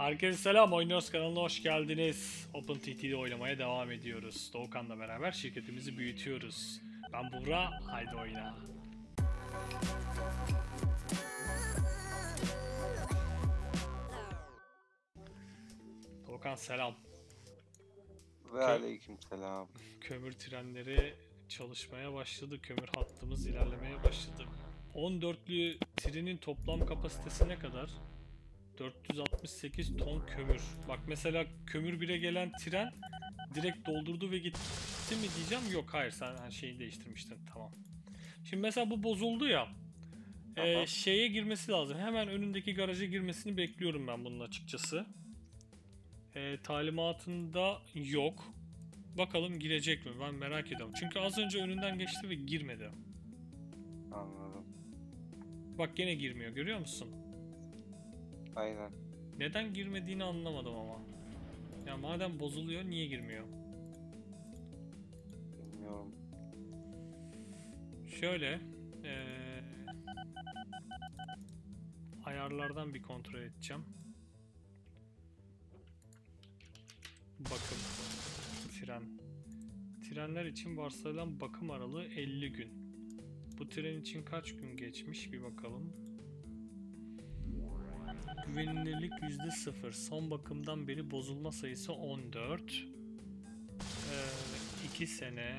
Herkese selam, Oynuyoruz kanalına hoş geldiniz. OpenTT'de oynamaya devam ediyoruz. Doğukan'la beraber şirketimizi büyütüyoruz. Ben Buğra, haydi oyna. Doğukan selam. Ve aleykümselam. Kömür trenleri çalışmaya başladı. Kömür hattımız ilerlemeye başladı. 14'lü trenin toplam kapasitesi ne kadar? 468 ton kömür. Bak mesela kömür 1'e gelen tren direkt doldurdu ve gitti mi diyeceğim. Yok, hayır, sen şeyi değiştirmiştin. Tamam. Şimdi mesela bu bozuldu ya. Aha. Şeye girmesi lazım. Hemen önündeki garaja girmesini bekliyorum ben bunun açıkçası. Talimatında yok. Bakalım girecek mi? Ben merak ediyorum. Çünkü az önce önünden geçti ve girmedi. Anladım. Bak gene girmiyor. Görüyor musun? Aynen. Neden girmediğini anlamadım ama. Ya madem bozuluyor niye girmiyor? Bilmiyorum. Şöyle ayarlardan bir kontrol edeceğim. Bakım. Tren. Trenler için varsayılan bakım aralığı 50 gün. Bu tren için kaç gün geçmiş bir bakalım. Güvenilirlik %0. Son bakımdan beri bozulma sayısı 14. 2 sene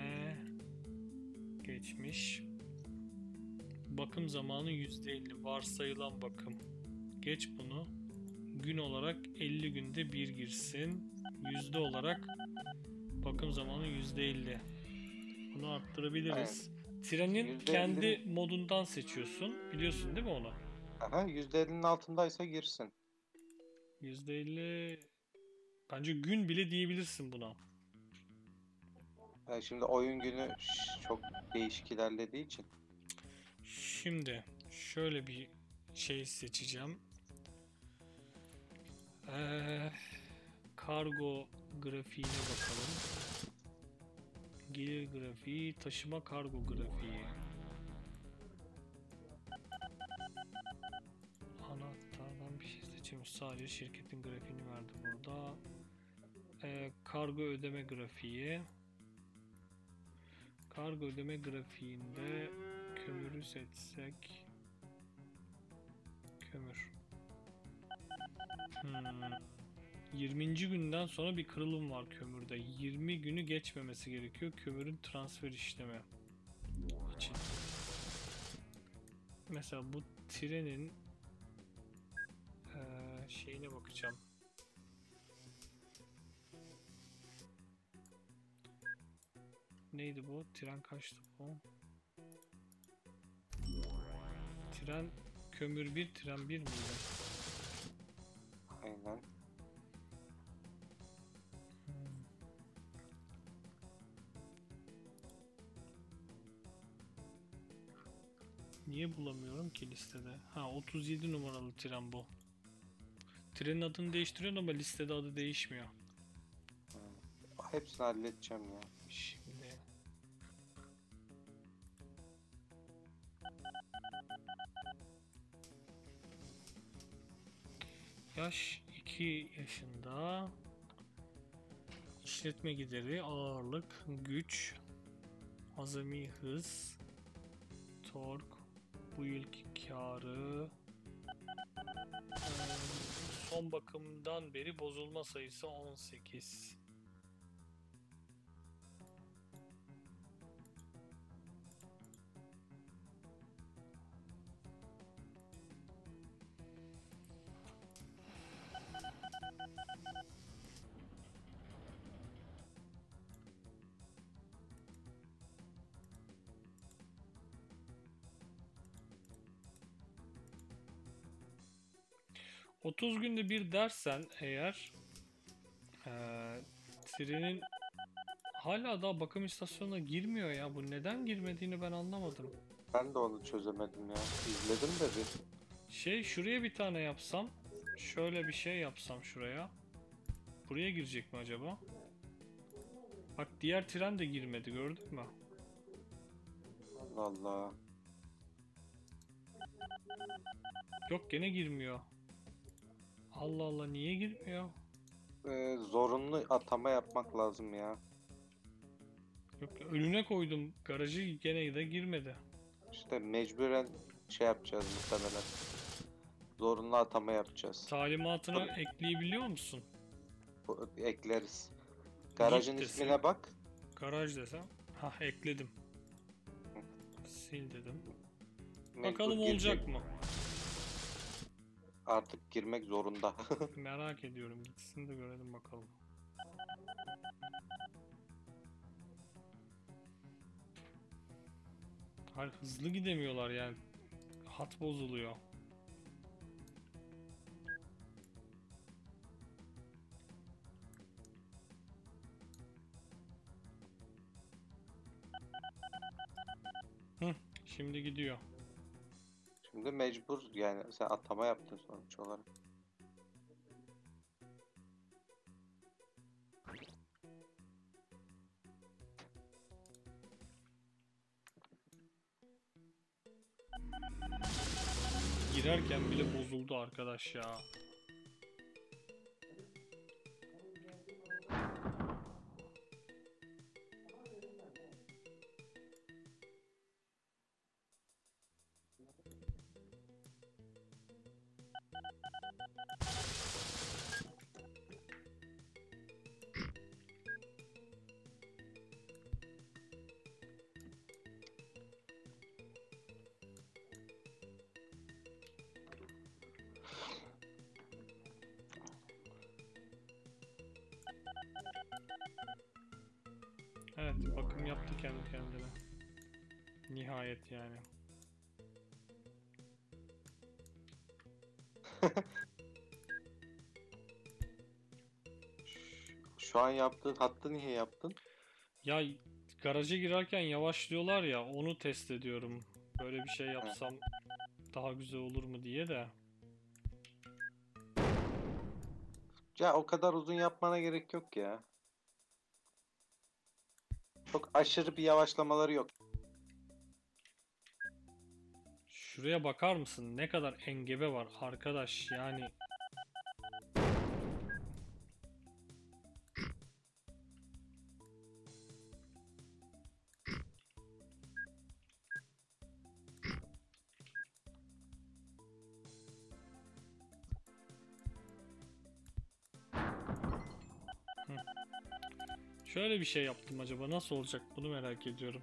geçmiş. Bakım zamanı %50. Varsayılan bakım. Geç bunu. Gün olarak 50 günde bir girsin. Yüzde olarak bakım zamanı %50. Bunu arttırabiliriz. Trenin %50'nin kendi modundan seçiyorsun. Biliyorsun değil mi onu? aha, %50'nin altındaysa girsin. %50 bence gün bile diyebilirsin buna. Yani şimdi oyun günü çok değişik ilerlediği için. Şimdi şöyle bir şey seçeceğim. Kargo grafiğine bakalım. Gelir grafiği, taşıma kargo grafiği. Anahtardan bir şey seçiyoruz. Sadece şirketin grafiğini verdi burada. Kargo ödeme grafiği. Kargo ödeme grafiğinde kömürü seçsek. Kömür. 20. günden sonra bir kırılım var kömürde. 20 günü geçmemesi gerekiyor kömürün transfer işlemi için. Mesela bu trenin şeyine bakacağım. Neydi bu? Tren kaçtı bu? Tren kömür 1, tren 1 miydi? Aynen. Niye bulamıyorum ki listede? Ha, 37 numaralı tren bu. Trenin adını değiştiriyor ama listede adı değişmiyor. Hepsini halledeceğim ya. Şimdi yaş 2 yaşında. İşletme gideri, ağırlık, güç, azami hız, tork, bu yılki karı, son bakımdan beri bozulma sayısı 18. ...30 günde bir dersen eğer... trenin hala daha bakım istasyonuna girmiyor ya. Bu neden girmediğini ben anlamadım. Ben de onu çözemedim ya. İzledim de bir. Şuraya bir tane yapsam... ...şöyle bir şey yapsam şuraya... ...buraya girecek mi acaba? Bak diğer tren de girmedi, gördün mü? Allah Allah. Yok, gene girmiyor. Allah Allah, niye girmiyor? Zorunlu atama yapmak lazım ya. Yok, önüne koydum garajı, gene de girmedi. İşte mecburen şey yapacağız muhtemelen. Zorunlu atama yapacağız. Talimatına ekleyebiliyor musun? Ekleriz. Garajın Git desem, ismine bak. garaj desem. Ha, ekledim. Sil dedim. Mecbur Bakalım girecek. olacak mı? Artık girmek zorunda. Merak ediyorum. Gitsin de görelim bakalım. Hayır, hızlı gidemiyorlar yani. Hat bozuluyor. Hı, şimdi gidiyor. Şimdi mecbur yani sen atama yaptın sonuç olarak. Girerken bile bozuldu arkadaş ya. Evet, bakım yaptı kendi kendine. Nihayet yani. Şu an yaptığın hattı niye yaptın? Ya, garaja girerken yavaşlıyorlar ya, onu test ediyorum. Böyle bir şey He. yapsam daha güzel olur mu diye de. Ya o kadar uzun yapmana gerek yok ya. Çok aşırı bir yavaşlamaları yok. Şuraya bakar mısın? Ne kadar engebe var arkadaş yani. Hı. Şöyle bir şey yaptım, acaba nasıl olacak, bunu merak ediyorum.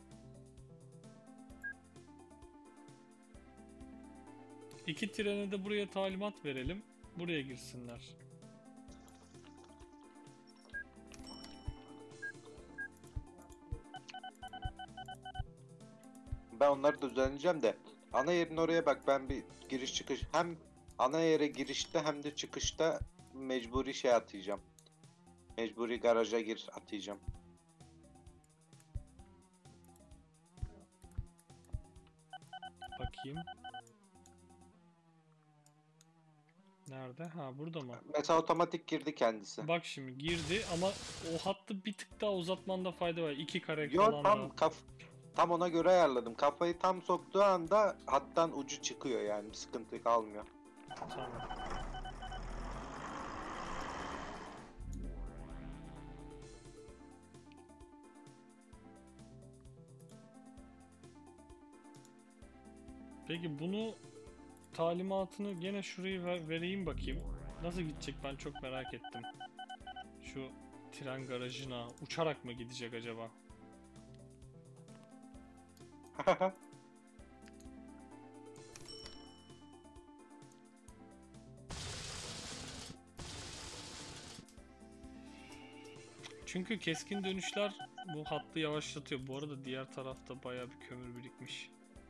İki trene de buraya talimat verelim. Buraya girsinler. Ben onları da düzenleyeceğim de ana yerin oraya bak, ben bir giriş çıkış hem ana yere girişte hem de çıkışta mecburi şey atayacağım. Mecburi garaja gir atayacağım. Bakayım. Nerede? Ha, burada mı? Mesela otomatik girdi kendisi. Bak şimdi girdi ama o hattı bir tık daha uzatmanda fayda var. 2 kare Yo falan daha. tam ona göre ayarladım. Kafayı tam soktuğu anda hattan ucu çıkıyor, yani bir sıkıntı kalmıyor. Tamam. Peki bunu, talimatını gene şuraya vereyim bakayım. Nasıl gidecek, ben çok merak ettim. Şu tren garajına uçarak mı gidecek acaba? Çünkü keskin dönüşler bu hattı yavaşlatıyor. Bu arada diğer tarafta bayağı bir kömür birikmiş.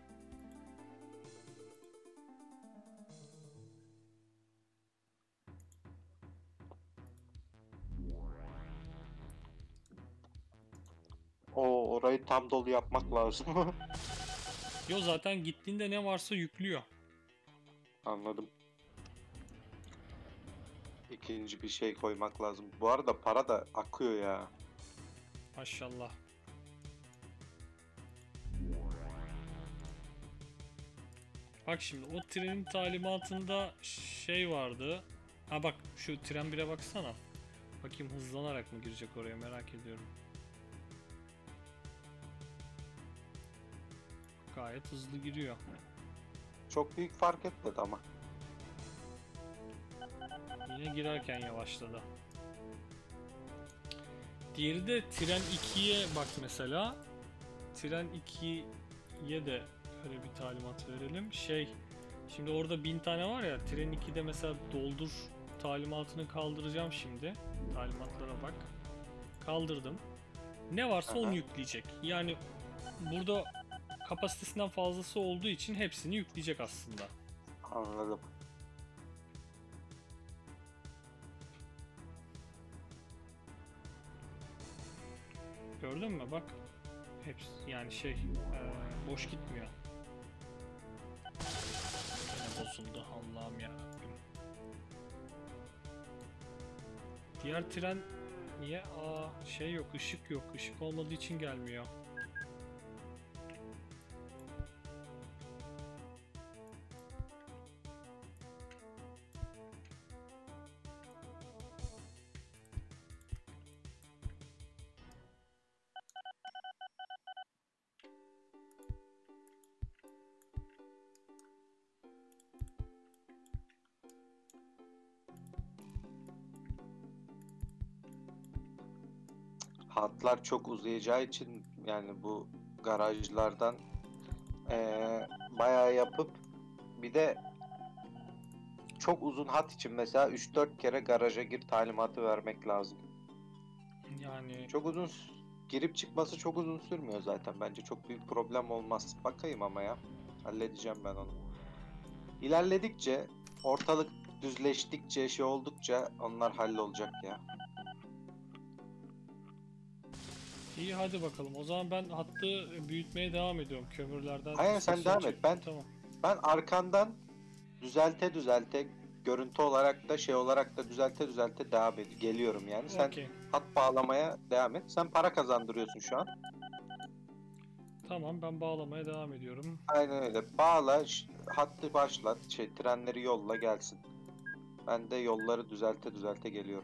Orayı tam dolu yapmak lazım. Yo, zaten gittiğinde ne varsa yüklüyor. Anladım. İkinci bir şey koymak lazım. Bu arada para da akıyor ya. Maşallah. Bak şimdi, o trenin talimatında şey vardı. Ha bak, şu tren 1'e baksana. Bakayım hızlanarak mı girecek oraya, merak ediyorum. Gayet hızlı giriyor. Çok büyük fark etmedi ama. Yine girerken yavaşladı. Diğeri de tren 2'ye bak mesela. Tren 2'ye de öyle bir talimat verelim. Şimdi orada 1000 tane var ya, tren 2'de mesela doldur talimatını kaldıracağım şimdi. Talimatlara bak. Kaldırdım. Ne varsa onu Aha. yükleyecek. Yani burada kapasitesinden fazlası olduğu için hepsini yükleyecek aslında. Anladım. Gördün mü bak. Hepsi yani boş gitmiyor. Yine bozuldu, Allah'ım ya. Diğer tren niye? Yok, ışık yok. Işık olmadığı için gelmiyor. Hatlar çok uzayacağı için yani bu garajlardan bayağı yapıp bir de çok uzun hat için mesela 3-4 kere garaja gir talimatı vermek lazım. Yani Çok uzun girip çıkması çok uzun sürmüyor zaten. Bence çok büyük problem olmaz. Bakayım ama ya. Halledeceğim ben onu. İlerledikçe, ortalık düzleştikçe, şey oldukça onlar hallolacak ya. iyi, hadi bakalım. O zaman ben hattı büyütmeye devam ediyorum. Kömürlerden Aynen sen istasyon devam et. çektim. Tamam. Ben arkandan düzelte düzelte görüntü olarak da şey olarak da düzelte düzelte devam geliyorum yani. Sen Okey. hat bağlamaya devam et. Sen para kazandırıyorsun şu an. Tamam, ben bağlamaya devam ediyorum. Aynen öyle. Bağla, hattı başlat, trenleri yolla gelsin. Ben de yolları düzelte düzelte geliyorum.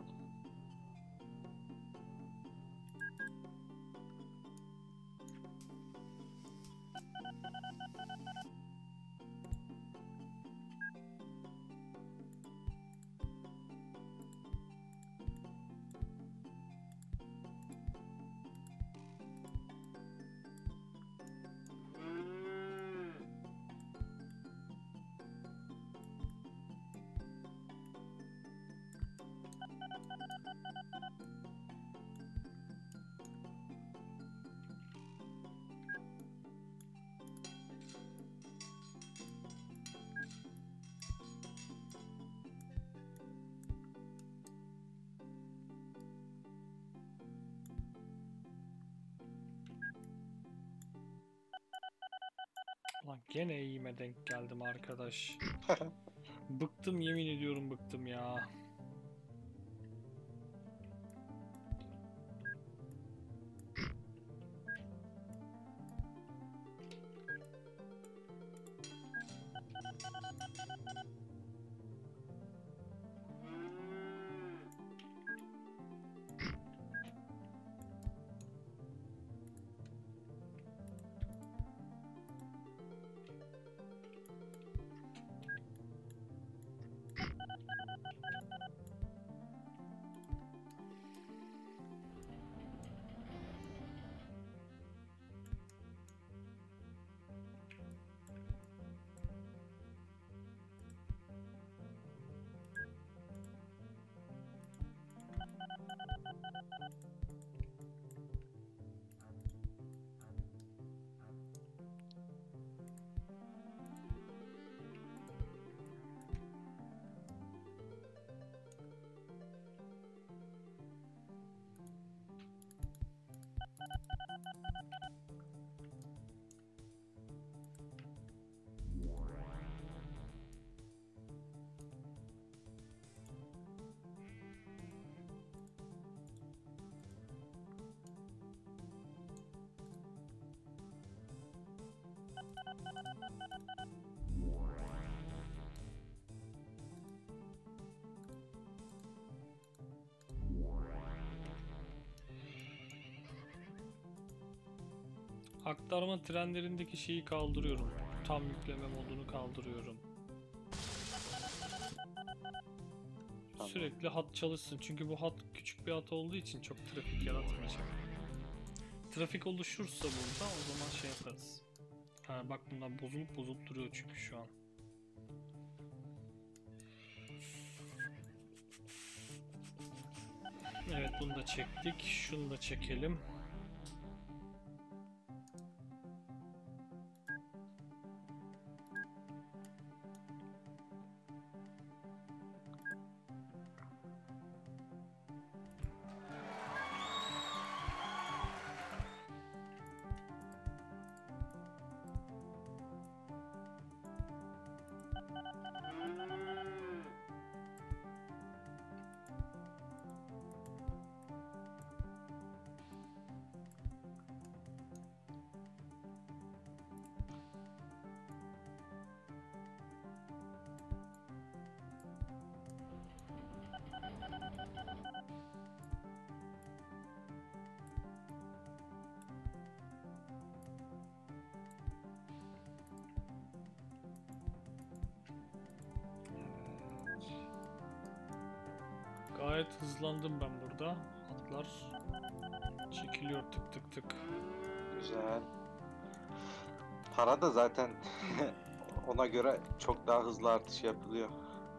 Lan gene eğime denk geldim arkadaş. Bıktım, yemin ediyorum bıktım ya. Aktarma trenlerindeki şeyi kaldırıyorum. Tam yükleme modunu kaldırıyorum. Tamam. Sürekli hat çalışsın. Çünkü bu hat küçük bir hat olduğu için çok trafik yaratmayacak. Trafik oluşursa burada o zaman şey yaparız. Ha, bak bundan bozulup duruyor çünkü şu an. Evet, bunu da çektik. Şunu da çekelim. Gayet hızlandım ben burada. Hatlar çekiliyor tık tık tık. Güzel. Para da zaten ona göre çok daha hızlı artış yapılıyor.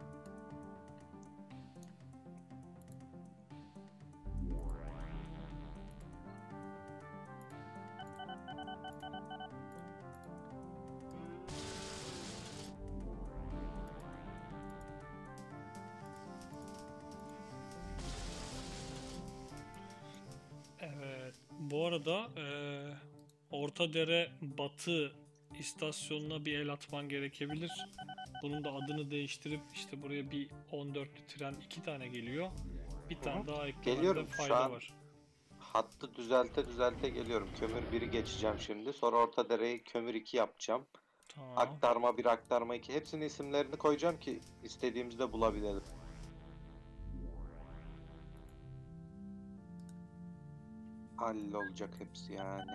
Evet. Bu arada Ortadere Batı istasyonuna bir el atman gerekebilir. Bunun da adını değiştirip işte buraya bir 14'lü tren 2 tane geliyor. Bir Hı tane hı. daha eklemende Geliyorum şu fayda an. var. Hattı düzelte geliyorum. Kömür 1'i geçeceğim şimdi. Sonra Ortadere'yi kömür 2 yapacağım. Tamam. Aktarma 1, aktarma 2. Hepsinin isimlerini koyacağım ki istediğimizde bulabilelim. Hallolacak hepsi yani.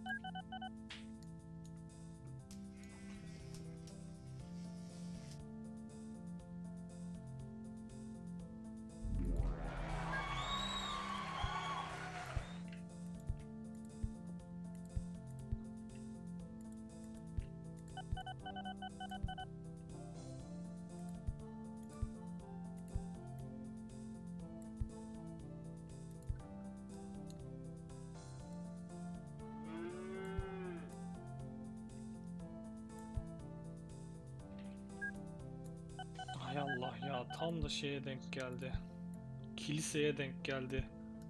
Hay Allah ya, tam da şeye denk geldi. Kiliseye denk geldi.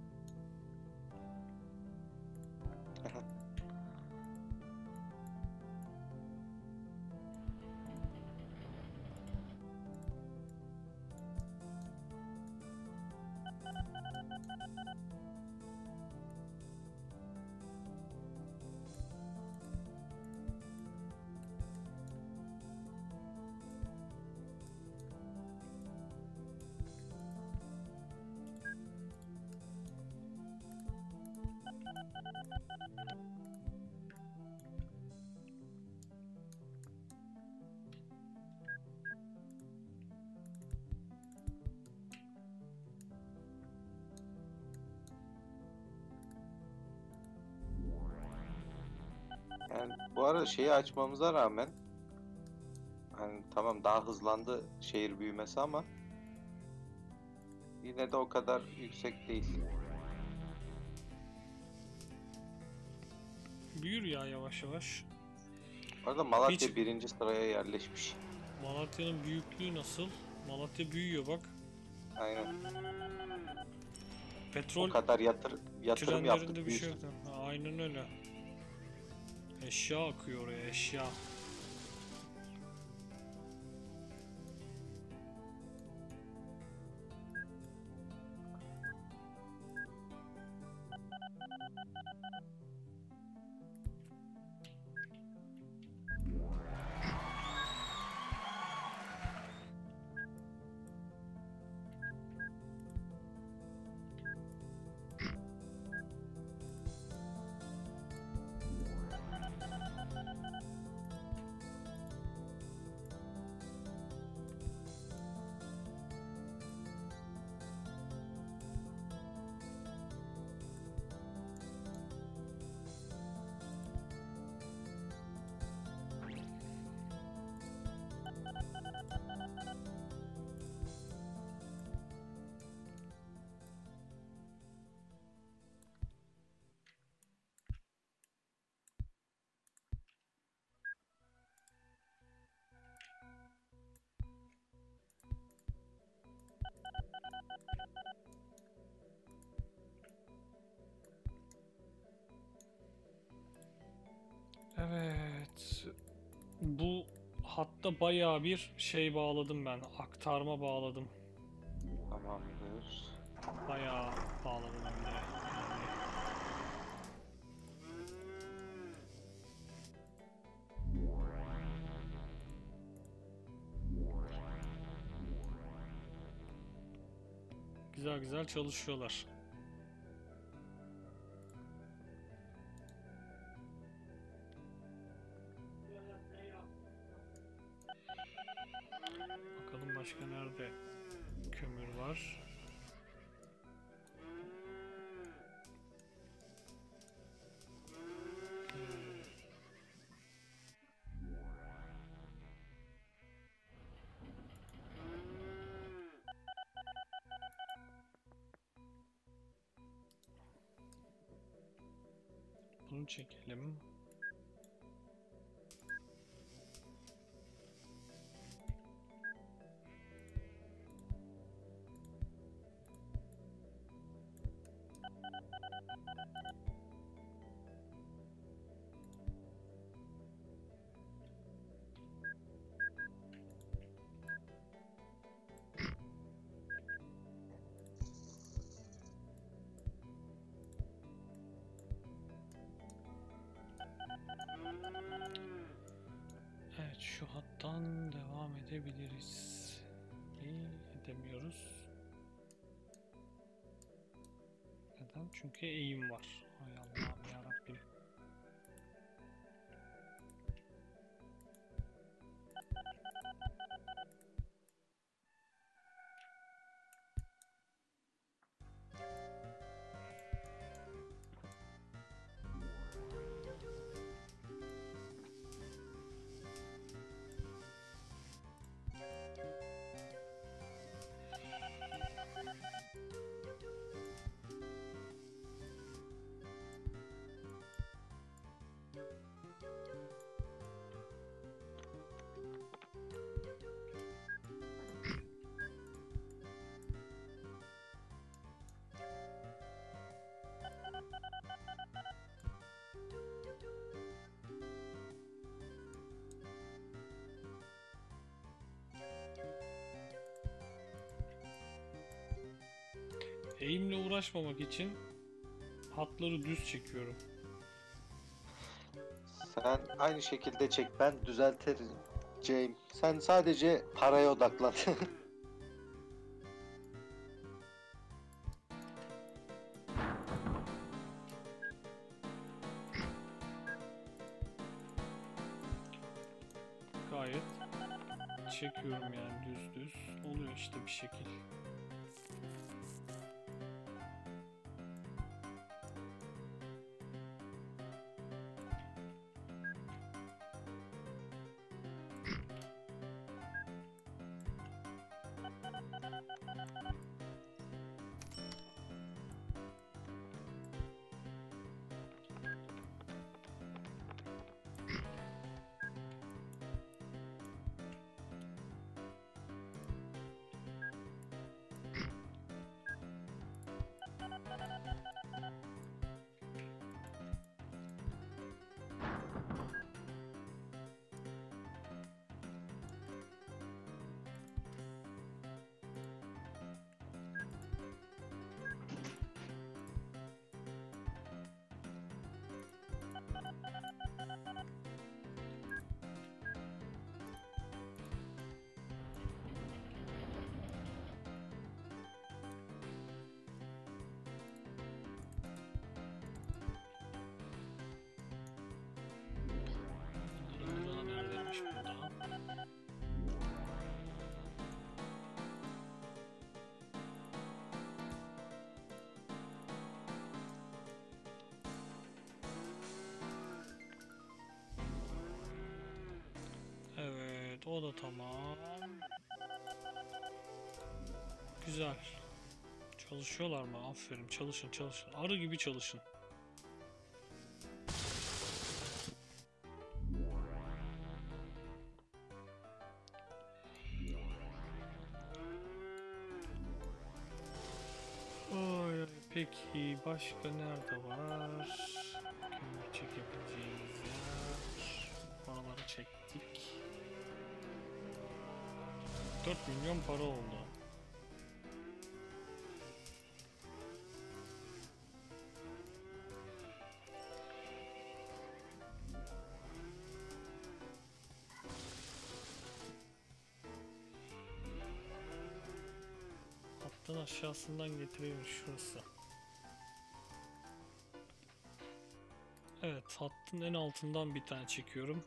Yani bu arada şeyi açmamıza rağmen hani tamam daha hızlandı şehir büyümesi ama yine de o kadar yüksek değil. Büyür ya yavaş yavaş. Bu arada Malatya Hiç- birinci sıraya yerleşmiş. Malatya'nın büyüklüğü nasıl? Malatya büyüyor bak. Aynen. O Petrol kadar yatırım yaptık trenlerinde bir şey yok. büyüsün. Ha, aynen öyle. Eşya akıyor oraya, eşya. Bu hatta bayağı bir şey bağladım ben. Aktarma bağladım. Tamamdır. Bayağı bağladım hem de. Yani güzel güzel çalışıyorlar. Bakalım başka nerede kömür var. Bunu çekelim. Evet, şu hattan devam edebiliriz. İyi, edemiyoruz. Neden? Çünkü eğim var. Hay Allah'ım yarabbim. Eğimle uğraşmamak için hatları düz çekiyorum. Sen aynı şekilde çek, ben düzelteceğim. Sen sadece paraya odaklan. Gayet çekiyorum yani düz düz. Oluyor işte bir şekil. Bunların neredeymiş burada? Evet, o da tamam. Güzel. Çalışıyorlar mı? Aferin. Çalışın, çalışın. Arı gibi çalışın. Ay, ay, peki başka nerede var? Kömür çekebileceğimiz yer. Oraları çektik. ettik. 4 milyon para oldu. Hattın aşağısından getireyim şurası. Evet, hattın en altından bir tane çekiyorum.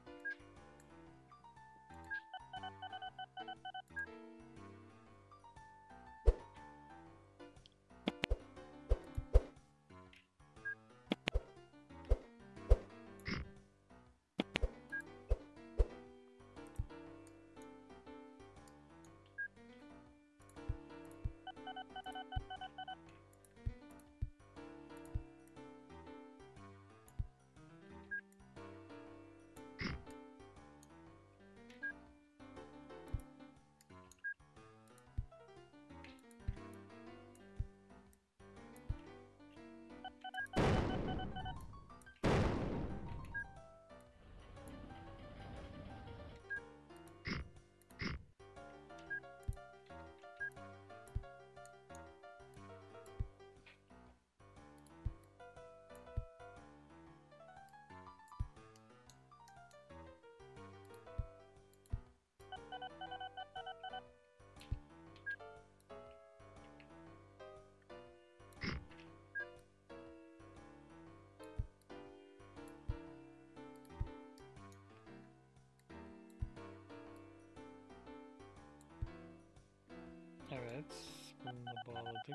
Evet, bunu da bağladık.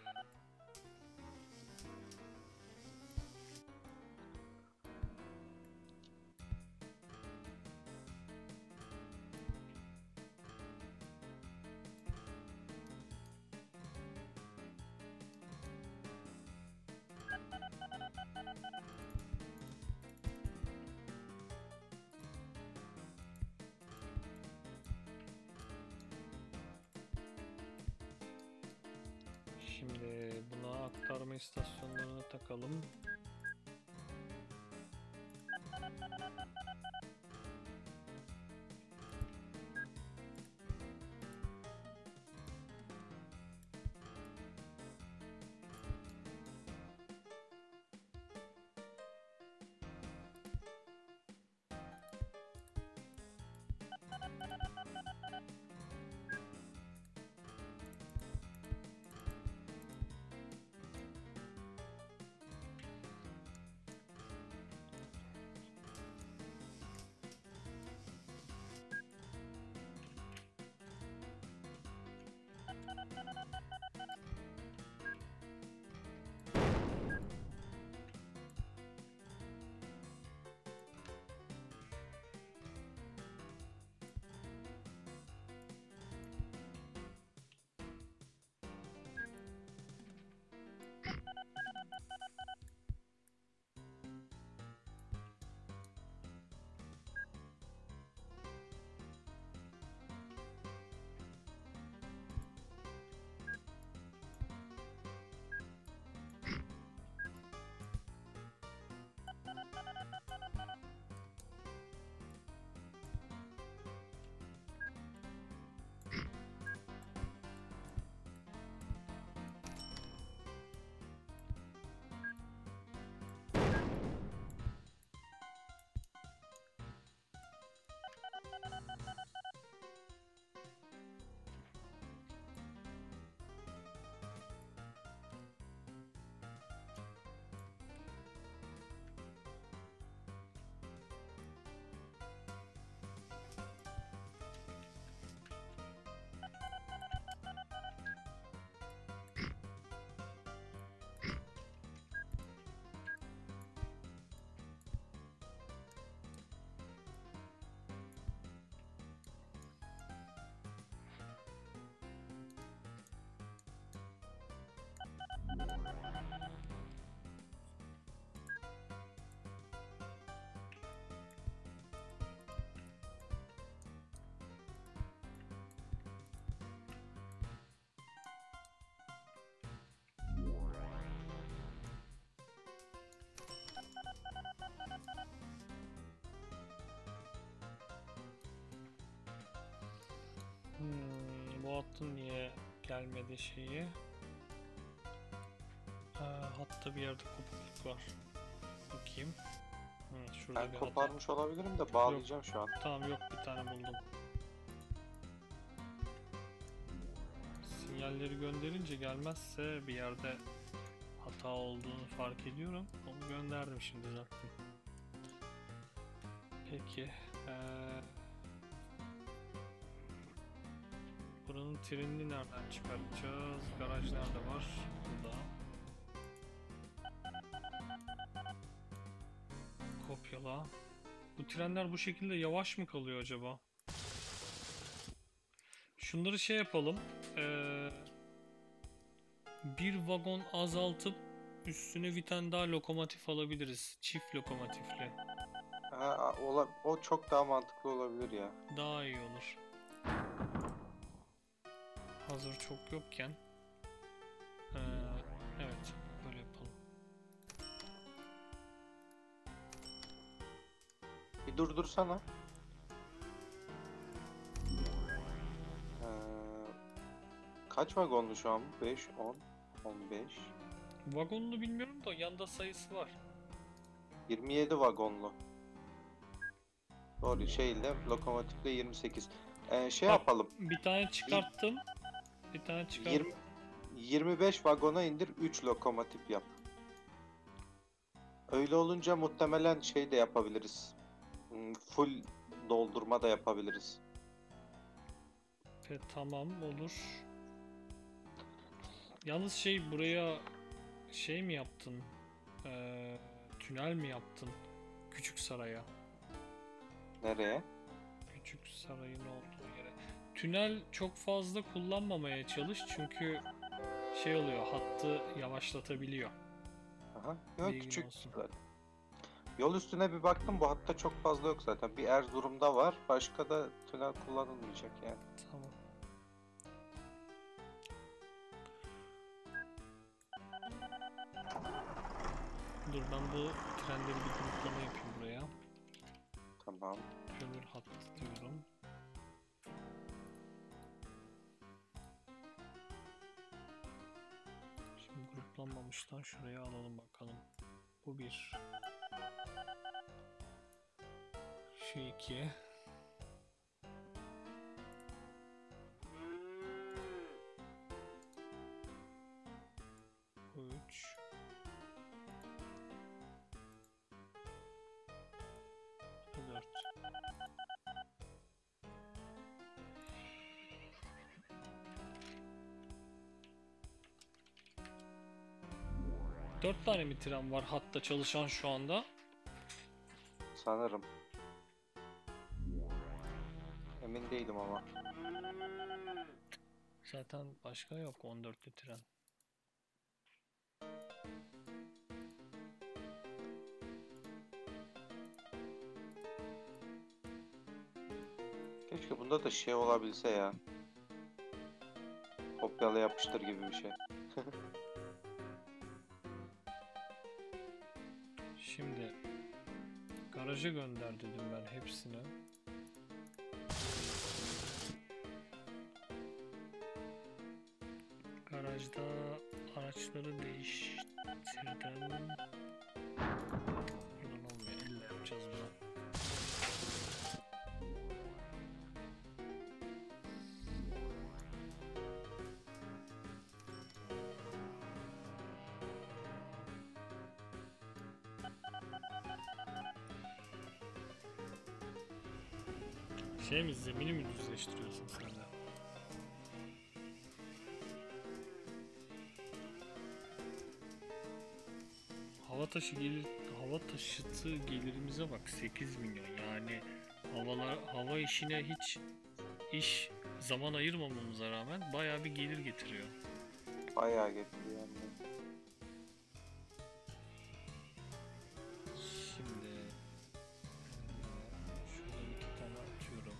Şimdi buna aktarma istasyonlarını takalım. Bu hattın niye gelmedi şeyi? Hatta bir yerde kopukluk var. Bakayım. Şurada Ben bir koparmış olabilirim de bağlayacağım şu an. Tamam, yok, bir tane buldum. Sinyalleri gönderince gelmezse bir yerde hata olduğunu fark ediyorum. Onu gönderdim, şimdi zaten. Peki. Buranın trenini nereden çıkartacağız? Garaj nerede var? Burada. Kopyala. Bu trenler bu şekilde yavaş mı kalıyor acaba? Şunları şey yapalım. Bir vagon azaltıp üstüne bir tane daha lokomotif alabiliriz. Çift lokomotifli. O çok daha mantıklı olabilir ya. Daha iyi olur. Hazır çok yokken. Evet, böyle yapalım. Bir durdursana. Kaç vagonlu şu an bu? 5, 10, 15. Vagonunu bilmiyorum da yanda sayısı var. 27 vagonlu. Doğru, şeyle lokomotifle 28. Şey Bak, yapalım. Bir tane çıkarttım. Bir tane çıkarttım. 25 vagona indir, 3 lokomotif yap. Öyle olunca muhtemelen şey de yapabiliriz. Full doldurma da yapabiliriz. Tamam, olur. Yalnız buraya şey mi yaptın? Tünel mi yaptın? Küçük saraya. Nereye? Küçük sarayın olduğu yere. Tünel çok fazla kullanmamaya çalış, çünkü şey oluyor, hattı yavaşlatabiliyor. Aha. Yok, Bilgin küçük. olsun. Yol üstüne bir baktım, bu hatta çok fazla yok zaten. Bir Erzurum'da var. Başka da tünel kullanılmayacak yani. Tamam. Dur, ben bu trenleri bir gruplama yapayım buraya. Tamam. Kömür hattı diyorum. Şimdi gruplanmamıştan şuraya alalım bakalım. Bu bir. Şu iki. Bu üç. Bu dört. Dört tane mi tren var hatta çalışan şu anda? Sanırım. Emin değilim ama. Zaten başka yok 14'lü tren. Keşke bunda da şey olabilse ya. Kopyala yapıştır gibi bir şey. Şimdi garaja gönder dedim ben hepsini. Garajda araçları değiştirdim. Buradan olmuyor. Elle yapacağız bunu. Zemini mi düzleştiriyorsun sen de? Hava taşıtı gelirimize bak, 8 milyon. Yani hava işine hiç zaman ayırmamamıza rağmen bayağı bir gelir getiriyor. Bayağı getiriyor yani. Şimdi şuradan 2 tane atıyorum.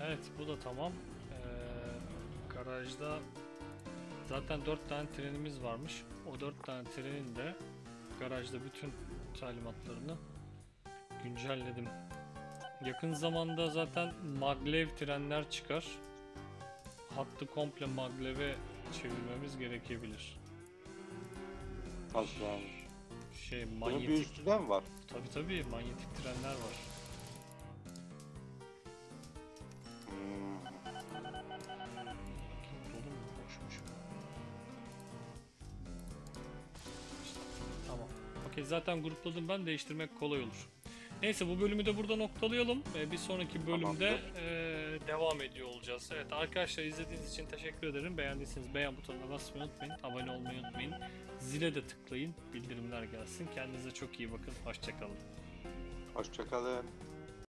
Evet, bu da tamam. Garajda zaten 4 tane trenimiz varmış. O 4 tane trenin de garajda bütün talimatlarını güncelledim. Yakın zamanda zaten maglev trenler çıkar. Hattı komple magleve çevirmemiz gerekebilir. Nasıl yani? Bunun bir Manyetik. üstü de mi var? Tabii manyetik trenler var. Hmm. Dolu mu? Boşmuş mu? İşte, tamam. Okey, zaten grupladım ben, değiştirmek kolay olur. Neyse, bu bölümü de burada noktalayalım. Bir sonraki bölümde devam ediyor olacağız. Evet arkadaşlar, izlediğiniz için teşekkür ederim. Beğendiyseniz beğen butonuna basmayı unutmayın. Abone olmayı unutmayın. Zile de tıklayın. Bildirimler gelsin. Kendinize çok iyi bakın. Hoşça kalın. Hoşça kalın.